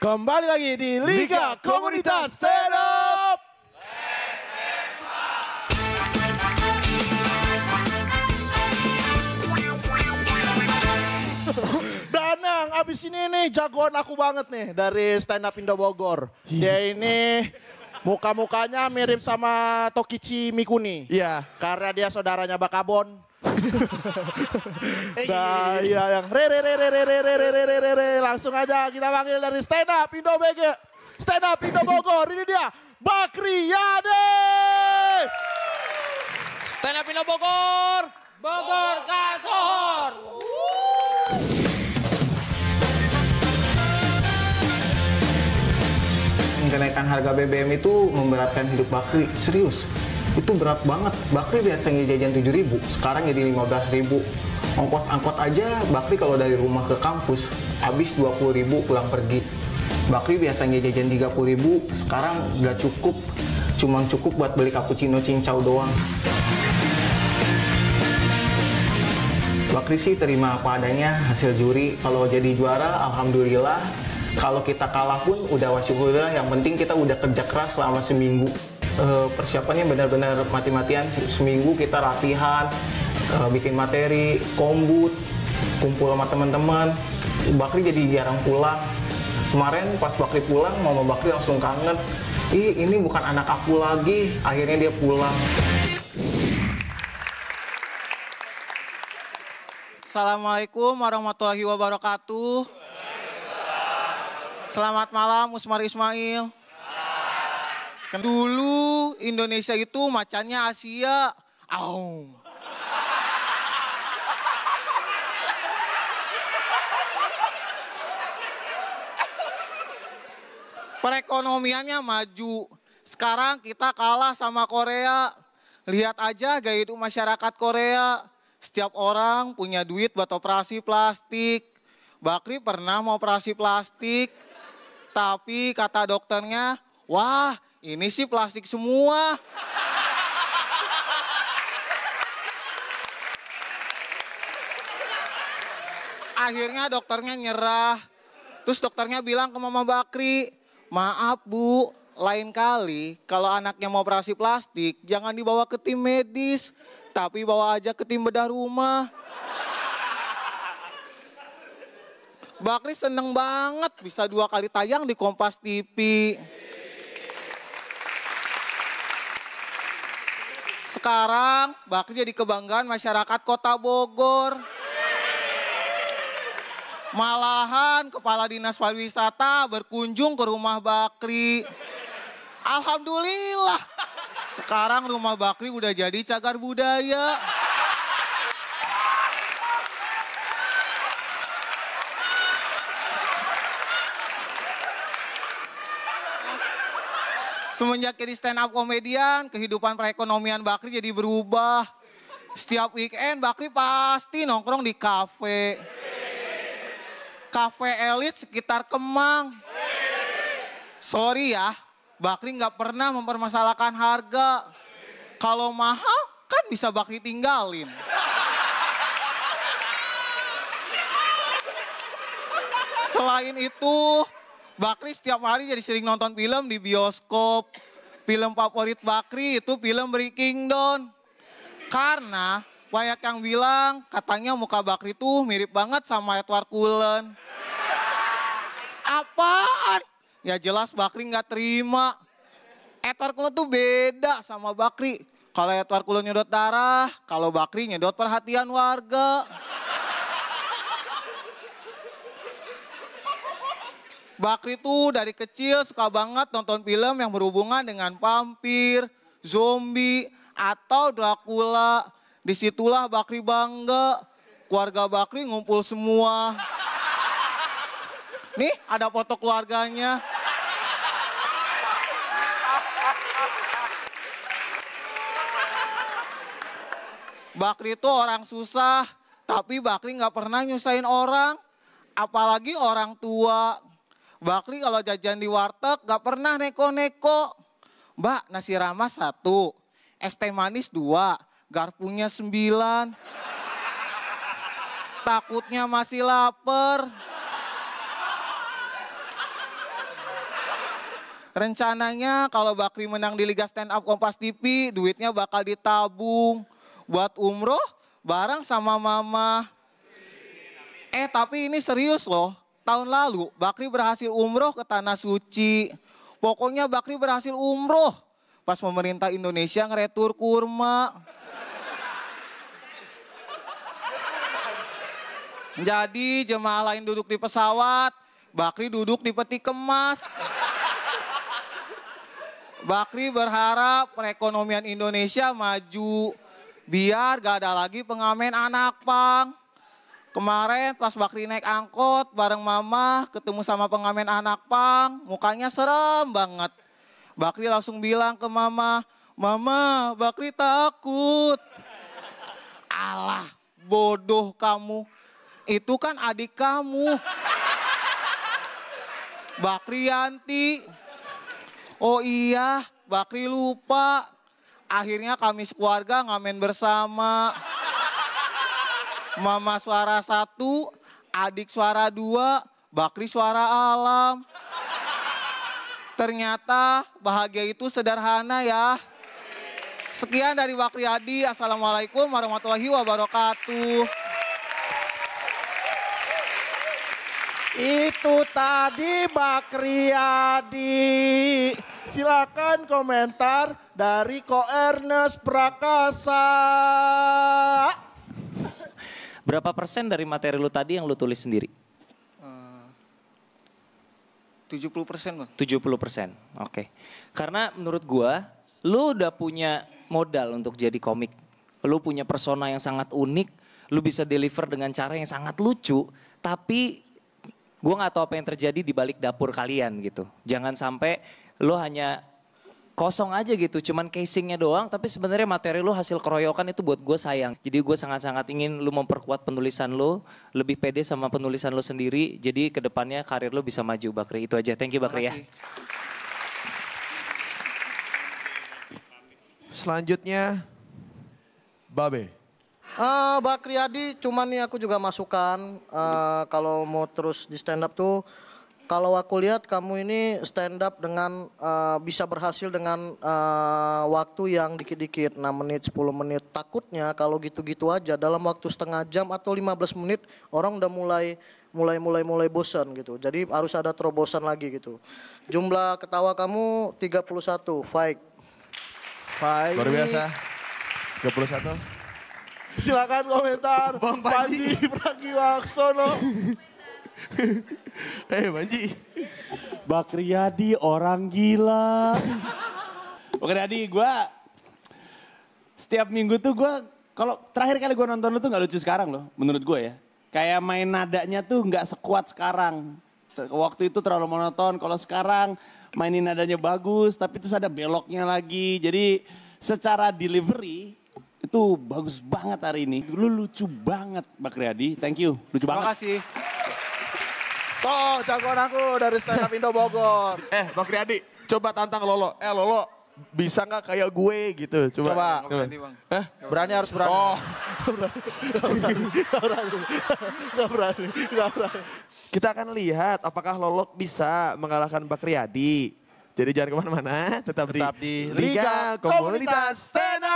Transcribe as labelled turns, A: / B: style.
A: Kembali lagi di Liga Komunitas Stand Up. Danang, abis ini nih jagoan aku banget nih dari Stand Up Indo Bogor. Dia ini muka-mukanya mirip sama Tokichi Mikuni.
B: Iya.
A: Karena dia saudaranya Bakabon. Nah, iya yang re langsung aja kita panggil dari Stand Up Indo BG. Stand Up Indo Bogor, ini dia Bakri Yade.
C: Stand Up Indo Bogor. Bogor Kasor.
B: Kenaikan harga BBM itu memberatkan hidup Bakri, serius. Itu berat banget. Bakri biasanya jajan 7.000, sekarang jadi 15.000. Ongkos angkot aja Bakri kalau dari rumah ke kampus habis 20.000 pulang pergi. Bakri biasanya jajan 30.000, sekarang nggak cukup. Cuma cukup buat beli cappuccino cincau doang. Bakri sih terima apa adanya hasil juri. Kalau jadi juara alhamdulillah. Kalau kita kalah pun udah wasyukurillah, yang penting kita udah kerja keras selama seminggu. Persiapannya benar-benar mati-matian. Seminggu kita latihan, bikin materi, kombut, kumpul sama teman-teman. Bakri jadi jarang pulang. Kemarin pas Bakri pulang, mama Bakri langsung kangen. Ih, ini bukan anak aku lagi. Akhirnya dia pulang. Assalamualaikum warahmatullahi wabarakatuh. Selamat malam Usmar Ismail. Dulu Indonesia itu macannya Asia. Au. Perekonomiannya maju. Sekarang kita kalah sama Korea. Lihat aja gaya hidup masyarakat Korea. Setiap orang punya duit buat operasi plastik. Bakri pernah mau operasi plastik. Tapi kata dokternya, wah ini sih plastik semua. Akhirnya dokternya nyerah. Terus dokternya bilang ke mama Bakri, maaf Bu, lain kali kalau anaknya mau operasi plastik, jangan dibawa ke tim medis, tapi bawa aja ke tim bedah rumah. Bakri seneng banget bisa 2 kali tayang di Kompas TV. Sekarang Bakri jadi kebanggaan masyarakat Kota Bogor. Malahan Kepala Dinas Pariwisata berkunjung ke rumah Bakri. Alhamdulillah. Sekarang rumah Bakri udah jadi cagar budaya. Semenjak jadi stand up komedian, kehidupan perekonomian Bakri jadi berubah. Setiap weekend Bakri pasti nongkrong di kafe. Kafe elit sekitar Kemang. Sorry ya, Bakri nggak pernah mempermasalahkan harga. Kalau mahal kan bisa Bakri tinggalin. Selain itu, Bakri setiap hari jadi sering nonton film di bioskop. Film favorit Bakri itu film Breaking Dawn. Karena banyak yang bilang katanya muka Bakri tuh mirip banget sama Edward Cullen. Apaan? Ya jelas Bakri nggak terima. Edward Cullen tuh beda sama Bakri. Kalau Edward Cullen nyedot darah, kalau Bakri nyedot perhatian warga. Bakri tuh dari kecil suka banget nonton film yang berhubungan dengan vampir, zombie, atau Dracula. Disitulah Bakri bangga. Keluarga Bakri ngumpul semua. Nih ada foto keluarganya. Bakri itu orang susah, tapi Bakri nggak pernah nyusahin orang. Apalagi orang tua. Bakri kalau jajan di warteg gak pernah neko-neko. Mbak, nasi ramas 1, es teh manis 2, garpunya 9. Takutnya masih lapar. Rencananya kalau Bakri menang di Liga Stand Up Kompas TV, duitnya bakal ditabung buat umroh bareng sama mama. Tapi ini serius loh. Tahun lalu Bakri berhasil umroh ke Tanah Suci. Pokoknya Bakri berhasil umroh pas pemerintah Indonesia ngeretur kurma. Jadi jemaah lain duduk di pesawat, Bakri duduk di peti kemas. Bakri berharap perekonomian Indonesia maju, biar gak ada lagi pengamen anak pang. Kemarin pas Bakri naik angkot bareng mama, ketemu sama pengamen anak pang, mukanya serem banget. Bakri langsung bilang ke mama, "Mama, Bakri takut." Alah, bodoh kamu. Itu kan adik kamu. Bakri Yanti. Oh iya, Bakri lupa. Akhirnya kami sekeluarga ngamen bersama. Mama suara 1, adik suara 2, Bakri suara alam. Ternyata bahagia itu sederhana ya. Sekian dari Bakri Adi. Assalamualaikum warahmatullahi wabarakatuh.
A: Itu tadi Bakri Adi. Silakan komentar dari Ko Ernest Prakasa.
D: Berapa persen dari materi lu tadi yang lu tulis sendiri?
B: 70% Bang.
D: 70%, oke. Karena menurut gua, lu udah punya modal untuk jadi komik. Lu punya persona yang sangat unik, lu bisa deliver dengan cara yang sangat lucu, tapi gua nggak tahu apa yang terjadi di balik dapur kalian gitu. Jangan sampai lu hanya kosong aja gitu, cuman casingnya doang, tapi sebenarnya materi lu hasil keroyokan itu buat gue sayang. Jadi gue sangat-sangat ingin lu memperkuat penulisan lu, lebih pede sama penulisan lu sendiri, jadi kedepannya karir lu bisa maju Bakri. Itu aja, thank you Bakri ya.
E: Selanjutnya, Babe.
F: Bakri Adi, cuman nih aku juga masukan kalau mau terus di stand up tuh, kalau aku lihat kamu ini stand up dengan bisa berhasil dengan waktu yang dikit-dikit, 6 menit, 10 menit. Takutnya kalau gitu-gitu aja dalam waktu setengah jam atau 15 menit orang udah mulai bosan gitu. Jadi harus ada terobosan lagi gitu. Jumlah ketawa kamu 31, Faik.
E: Luar biasa. 31.
A: Silakan komentar
E: Bang
A: Panji Pragiwaksono.
E: Banji.
G: Bakri Adi orang gila. Bakri Adi gue setiap minggu tuh gue, kalau terakhir kali gue nonton lu tuh gak lucu sekarang loh menurut gue ya. Kayak main nadanya tuh gak sekuat sekarang. Waktu itu terlalu monoton, kalau sekarang mainin nadanya bagus tapi terus ada beloknya lagi. Jadi secara delivery itu bagus banget hari ini. Lu lucu banget Bakri Adi, thank you, lucu banget.
B: Terima kasih.
A: Toh jagoan aku dari Stand Up Indo Bogor.
E: Bakri Adi, coba tantang Lolo. Lolo, bisa gak kayak gue gitu?
A: Coba. Berani harus berani.
E: Oh.
A: Gak berani.
E: Kita akan lihat apakah Lolo bisa mengalahkan Bakri Adi. Jadi jangan kemana-mana, tetap di
A: Liga Komunitas Stand Up.